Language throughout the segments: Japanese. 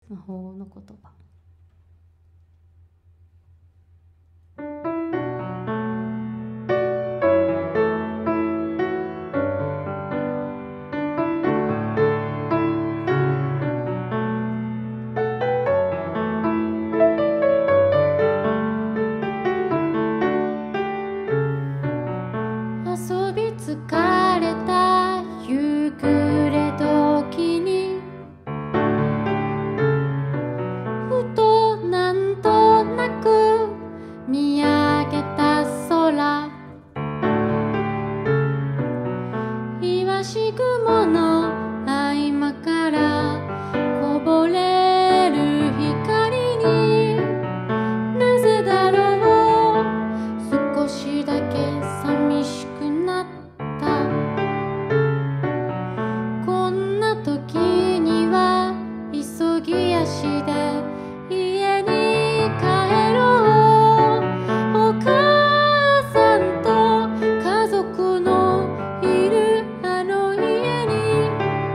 魔法の言葉。遊び疲れた夕暮れ時にふとなんとなく見上げた空、いわし雲の合間からこぼれる光に、なぜだろう少しだけ寂しくなった。こんな時には急ぎ足で家に帰ろう。お母さんと家族のいるあの家に。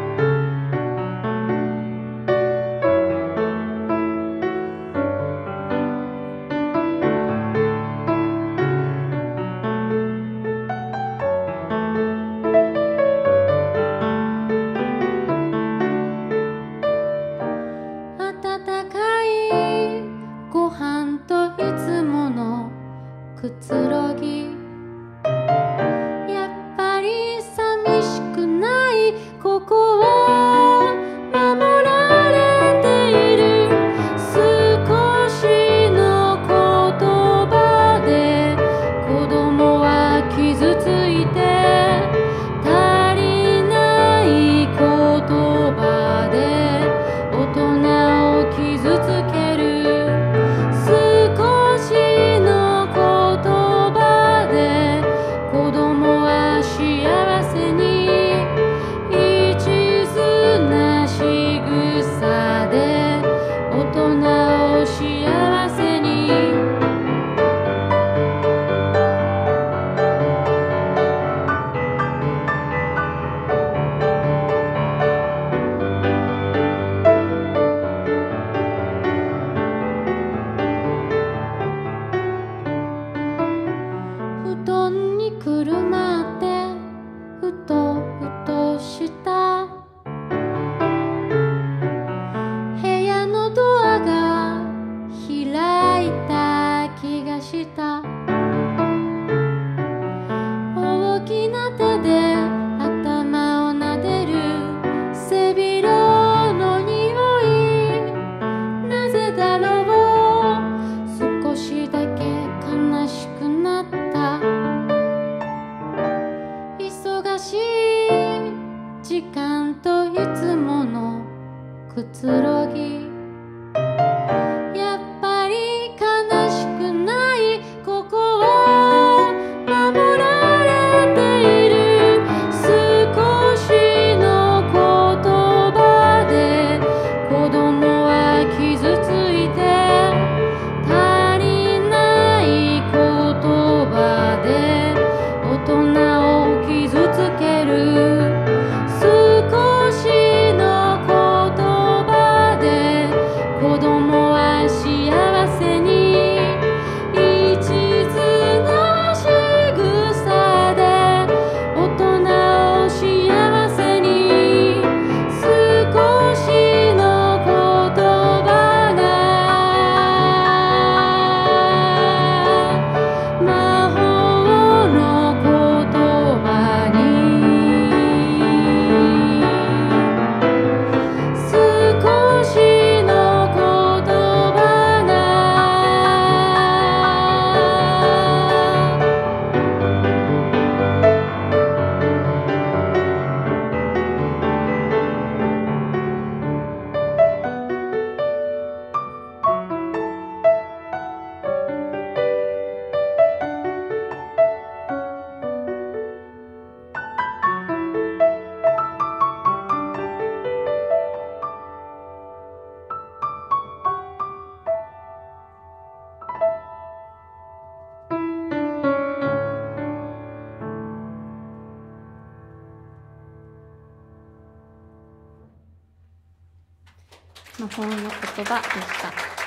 温かいご飯といつものくつろぎ、やっぱり寂しくない、ここを守られている。少しの言葉で子供は傷ついて、足りない言葉で大人を傷つける。少しの言葉で子供は幸せに、一途な仕草で大人を幸せに。布団にくるまってふとふとした部屋のドアが開いた気がした。大きな手で頭を撫でる背広の匂い、なぜだろう少しだけ悲しくなった。忙しい時間といつものくつろぎ、やっぱり悲しくない、ここを守られている。少しの言葉で子供は傷ついて、足りない言葉で大人を傷つける。少しの言葉で本の言葉でした。